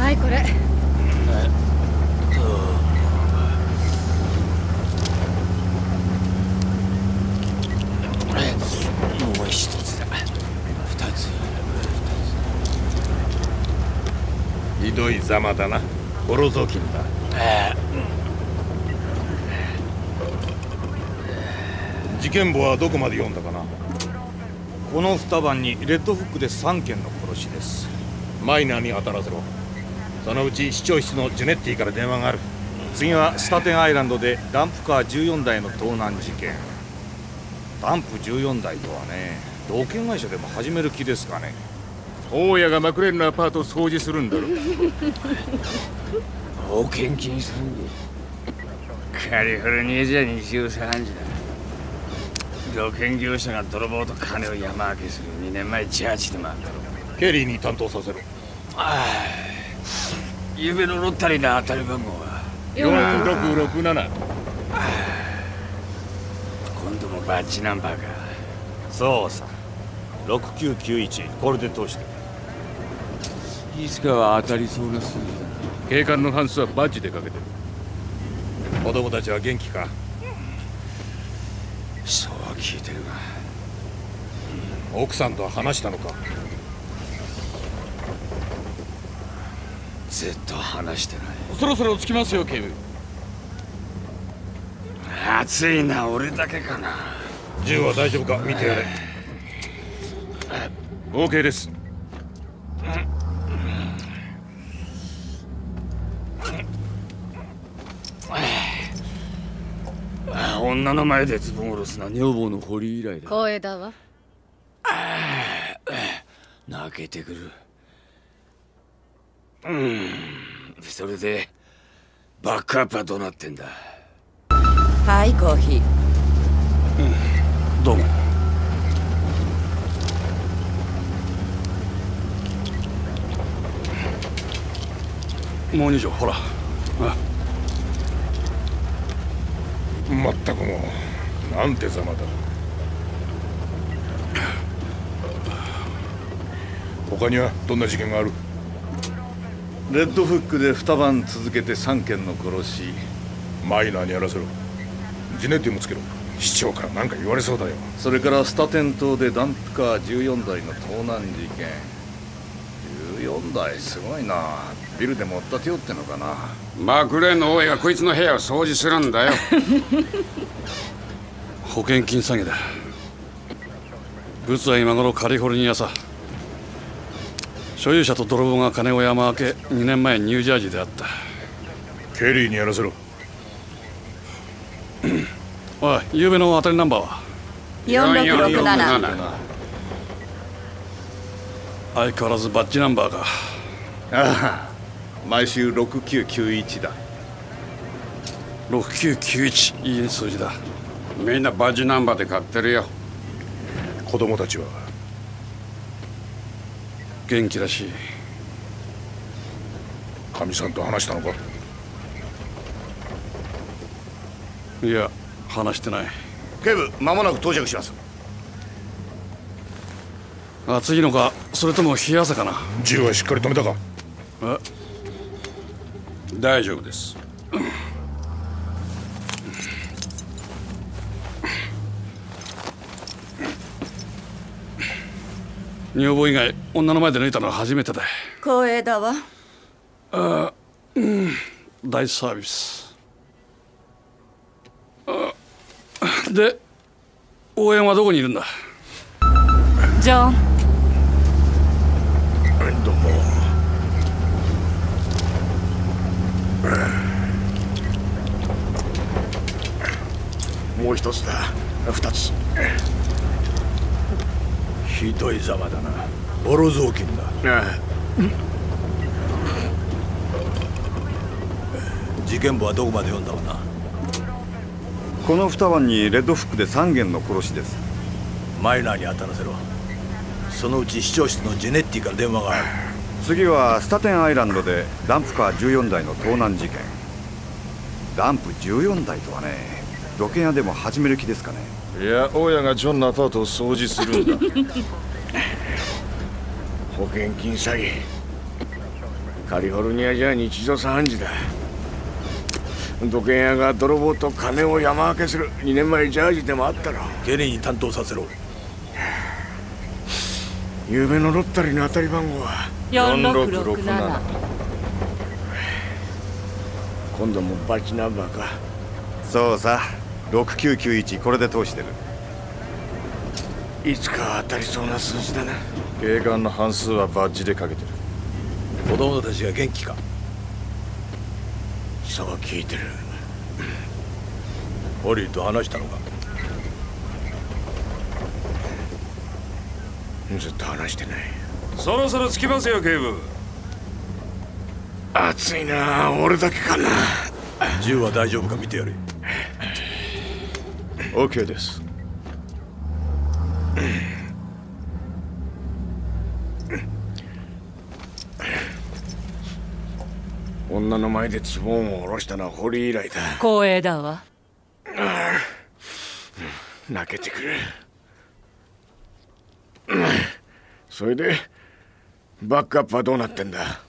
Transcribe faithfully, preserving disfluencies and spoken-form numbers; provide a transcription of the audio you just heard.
はい、これ。えっとこれもう一つだ。二つ。 ひどいざまだな。ボロ雑巾だ。 えー、事件簿はどこまで読んだかな。 この二晩にレッドフックでさんけんの殺しです。 マイナーに当たらせろ。そのうち市長室のジュネッティから電話がある。 次はスタテンアイランドでダンプカーじゅうよんだいの盗難事件。ダンプじゅうよんだいとはね、土建会社でも始める気ですかね。 大家がマクレールのアパートを掃除するんだろ。 保険金詐欺。カリフォルニアじゃ二重三時だ。土建業者が泥棒と金を山分けするにねんまえチャーチでもあったろ。 ケリーに担当させろ。 ああ、ゆうべのロッタリーの当たり番号はよんろくろくなな。今度もバッジナンバーか。 そうさ、ろくきゅうきゅういち、これで通して。 いつかは当たりそうな数字だ。 警官のハンスはバッジでかけてる。 子供たちは元気か。 そうは聞いてるが。 奥さんとは話したのか。 ずっと話してない。 そろそろ着きますよ、警部。 暑いな、俺だけかな。 銃は大丈夫か、見てやれ。 OK です。 女の前でズボン下ろすな、女房の堀以来だ。 光栄だわ。 泣けてくる。うん、それでバックアップはどうなってんだ。 はい、コーヒー。 うん、どうも。もう二錠、ほら。あ、 まったくもう、なんてざまだ。他にはどんな事件がある？ レッドフックで二晩続けてさんけんの殺し。 マイナーにやらせろ。ジネティもつけろ。市長から何か言われそうだよ。 それからスタテン島でダンプカーじゅうよんだいの盗難事件。じゅうよんだい、すごいな。ビルでも追った手よってのかな。 マクレーンの大家がこいつの部屋を掃除するんだよ。 保険金詐欺だ。ブツは今頃カリフォルニアさ。所有者と泥棒が金を山分け、にねんまえニュージャージーであった。 ケリーにやらせろ。 おい、ゆうべの当たりナンバーはよんろくろくなな。 相変わらずバッジナンバーか。 ああ、毎週ろくきゅうきゅういちだ。 ろくきゅうきゅういち、いい数字だ。 みんなバッジナンバーで買ってるよ。 子供たちは元気らしい。 かみさんと話したのか？ いや、話してない。 警部、間もなく到着します。 暑いのか、それとも冷や汗かな。 銃はしっかり止めたか？ え、 大丈夫です。 女房以外女の前で抜いたのは初めてだ。 光栄だわ。 あ、うん、大サービス。あ、で、応援はどこにいるんだ？ ジョン。 どうも。もう一つだ。二つ。ひどいざまだな。ボロ雑巾だ。ああ、事件簿はどこまで読んだかな。 この二晩にレッドフックでさんげんの殺しです。 マイナーに当たらせろ。そのうち市長室のジェネッティから電話がある。 次はスタテンアイランドでダンプカーじゅうよんだいの盗難事件。ダンプじゅうよんだいとはね、土建屋でも始める気ですかね。 いや、大家がジョンのアパートを掃除するんだ。保険金詐欺。 カリフォルニアじゃ日常茶飯事だ。土建屋が泥棒と金を山分けするにねんまえジャージでもあったろ。 ケリーに担当させろ。 昨べのロッタリーの当たり番号はよんろくろくなな。 今度もバチナンバーか。 そうさ、ろくきゅうきゅういち、これで通してる。 いつか当たりそうな数字だな。 警官の半数はバッジでかけてる。 子供たちが元気か？ そう聞いてる。 ホリーと話したのか？ ずっと話してない。 そろそろ着きますよ、警部。 暑いな。俺だけかな。 銃は大丈夫か見てやれ。 OK です。 女の前でズボンを下ろしたのはホリー以来だ。 光栄だわ。 泣けてくる。それでバックアップはどうなってんだ？